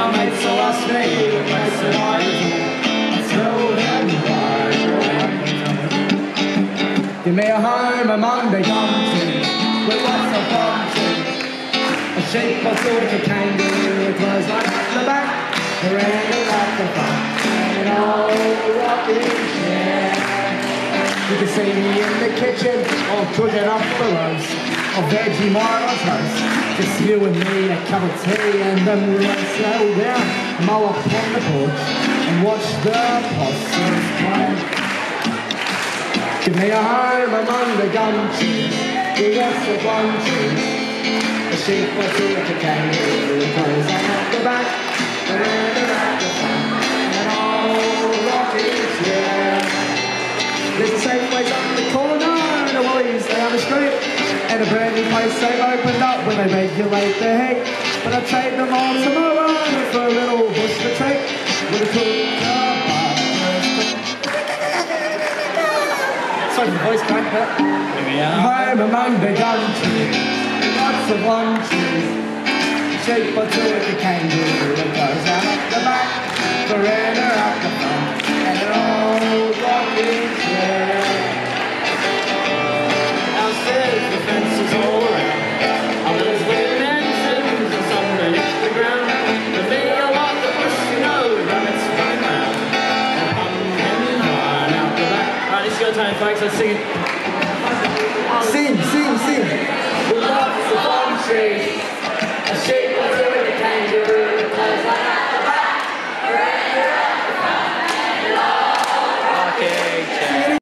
my mates all ask me the place that I do. I tell them right. Give me a home among the gum trees with lots of palm trees. A sheep or two, a kangaroo, a clothesline at the back, a wrangle at the front, and an old rocking chair. You can see me in the kitchen, all cooking up the roast of Vegemite toast. Just you and me, a cup of tea, and then we'll settle down, mow up on the porch, and watch the possums play. Give me a home among the gum trees, with lots of plum trees. A sheep or two, a kangaroo, a clothesline at the back, a wrangle at the front, and an old rocking chair. There's a Safeways up the corner and a Woolies down the street, and a brand new place they've opened up where they regulate the heat. But I take them all tomorrow for a little bush retreat with a cooker. Sorry for the voice crack, but here we are. Home among the gum trees, lots of lung trees. Sheep or two with the kangaroo that goes out up the back, veranda up the front, and an old rocking chair. Downstairs the fence is all around, others with mansions and some beneath the ground. For me I like the bush, you know, rabbits running round, and pumpkin vine out the back. Alright, this is your time folks, let's sing it.